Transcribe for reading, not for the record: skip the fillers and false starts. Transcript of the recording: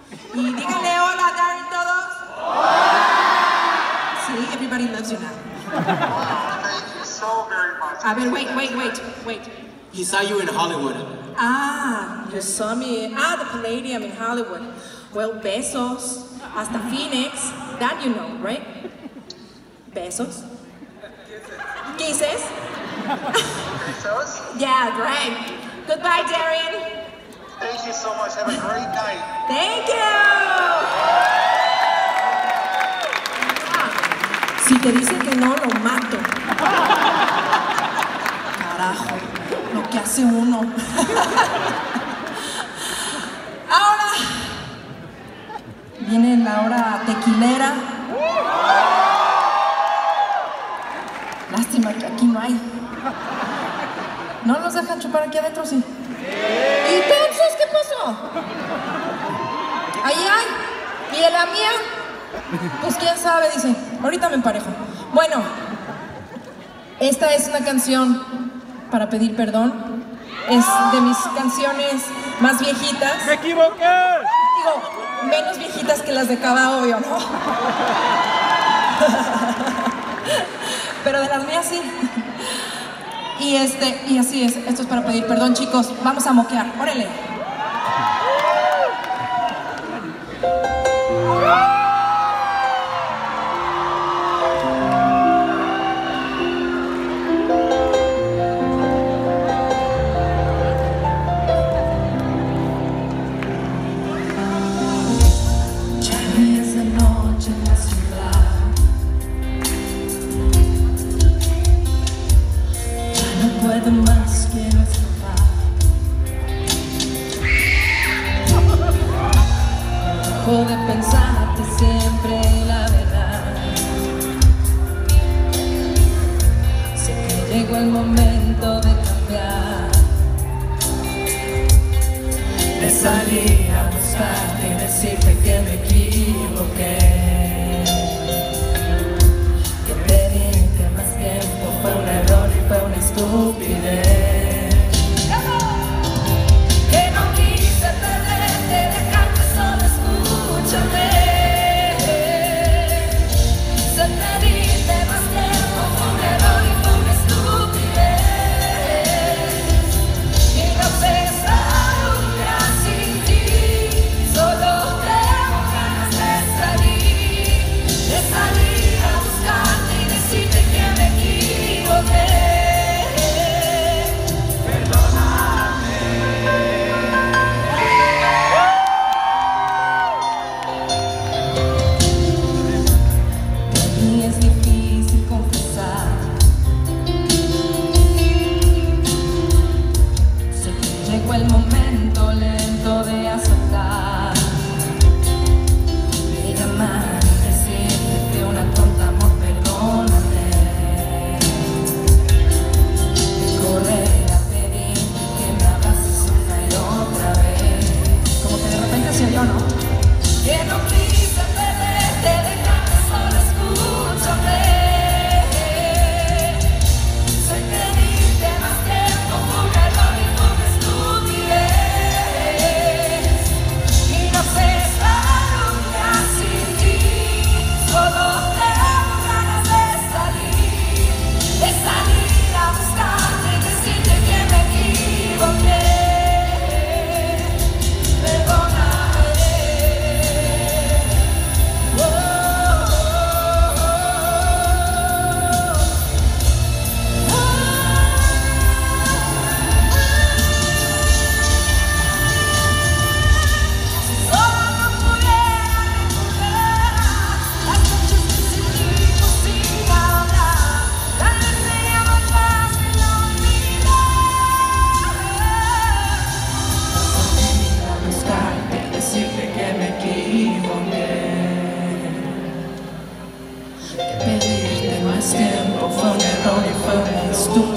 Y díganle hola a Darren todos. Sí, everybody loves you now. Thank you so very much. A ver, wait. He saw you in Hollywood. Ah, you saw me. Ah, the Palladium in Hollywood. Well, besos. Hasta Phoenix. That you know, right? Besos. Kisses. Besos? Yeah, great. Goodbye, Darian. Thank you so much. Have a great night. Thank you. Si te dice que no, lo mato. Carajo, lo que hace uno. Ahora viene la hora tequilera. Lástima que aquí no hay. ¿No nos dejan chupar aquí adentro, sí? ¿Y entonces qué pasó? Ahí hay. ¿Y de la mía? Pues quién sabe, dice. Ahorita me emparejo. Bueno, esta es una canción para pedir perdón. Es de mis canciones más viejitas. ¡Me equivoqué! Digo, menos viejitas que las de Cava, obvio, ¿no? Pero de las mías sí. Y así es. Esto es para pedir perdón, chicos. Vamos a moquear. ¡Órale! Puedo más, quiero escapar. Dejo de pensarte siempre la verdad. Sé que llegó el momento de cambiar, de salir a buscarte y decirte que me equivoqué. Que pedirte más tiempo fue un error y fue una estupidez. Que no quise perderte, dejarte solo, escúchame. Se pedirte más tiempo fue un error y fue una estupidez. Y no sé estar un día sin ti, solo tengo ganas de salir a buscarte y decirte que me equivoqué. Llegó el momento lento de aceptar, de llamar y decirte que una tonta, amor, perdóname. De correr a pedirte que me abraces una y otra vez. Como que de repente se oyó, ¿no? Que no quise perderte, dejarte solo, escúchame. Pedirte más tiempo fue un error y fue una estupidez.